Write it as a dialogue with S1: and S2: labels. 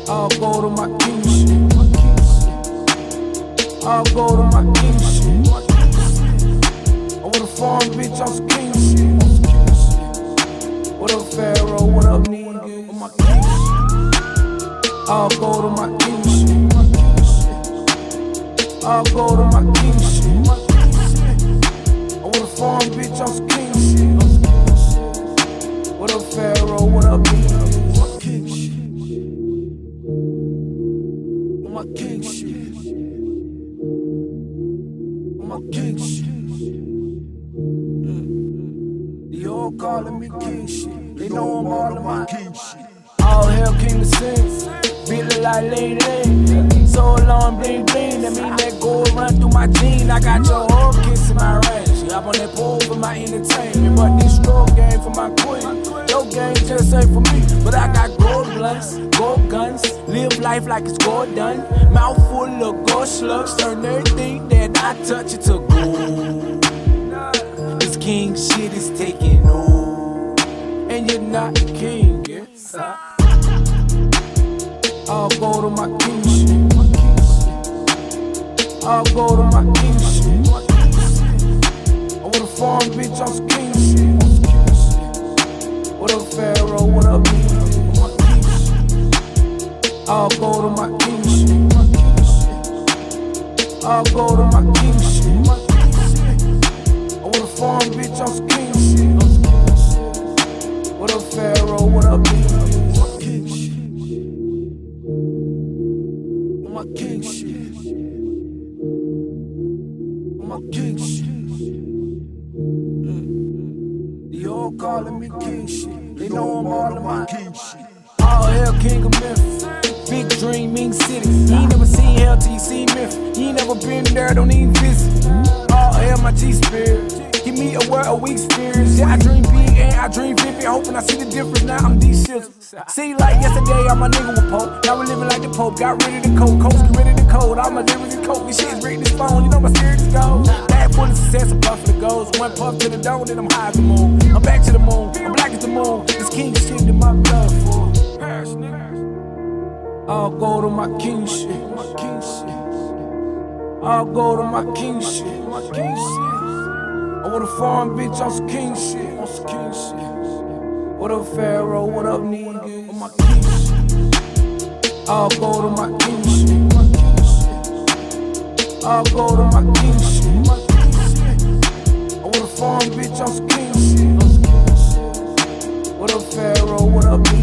S1: I'll go to my king shit. I'll go to my king shit. I want a foreign bitch on some king shit. What up, Pharaoh? What up, nigga? On my king shit. I'll go to my king shit. I'll go to my king shit. I want a foreign bitch on some king shit. What up, Pharaoh? What up, nigga? On my king shit. On my king shit. On my king shit. They all calling me king shit. They know I'm all in my king shit. All hail King of Sense. Feeling like Lady Lane. So long, bling bling. That mean that gold run through my jeans. I got your whole kiss in my range. Up on that pole for my entertainment. But this stroke game for my queen. Your game just ain't for me. But I got gold blunts, gold guns. Live life like it's gold done. Mouth full of gold slugs. Turn everything that I touch into gold. This king shit is taking over. And you're not the king, yes. I'll go to my king shit. I'll go to my king shit. I want a foreign bitch on some king shit. What up, Pharaoh? What up, nigga? On my king shit. I'll go to my king shit. I'll go to my king shit. I want a foreign bitch on some king shit. What up, Pharaoh? What up, nigga? On my king shit. On my king shit. On my king shit. They all calling me king shit. They know I'm all in my king shit. All hail King of Memphis. Big dream, mean city. You ain't never seen hell till you see Memphis. You ain't never been there, don't even visit. All hail my G-Spirit. Give me a word, a weak spirit. Yeah, I dream big and I dream vivid. Hoping I see the difference. Now I'm these shits. See, like yesterday, I'm a nigga with Pope. Now we living like the Pope. Got rid of the coke. Coast get rid of the code. I'm a lyrics and coke. This shit is written this phone. You know my spirit is gold. Bad full of success, a puff for the goals. One puff to the dome, then I'm high as the moon. I'm back to the moon. I'm black as the moon. This king shit in my blood for Paris, nigga. I'll go to my king shit. My king shit. I'll go to my king shit. My king shit. I want a foreign bitch on some king shit. On some king shit. What up, Pharaoh? What up, nigga? On my king shit. I'll go to my king shit. My king shit. I'll go to my king shit. My king shit. I want a foreign bitch on some king shit. On some king shit. What up, Pharaoh? What up, nigga?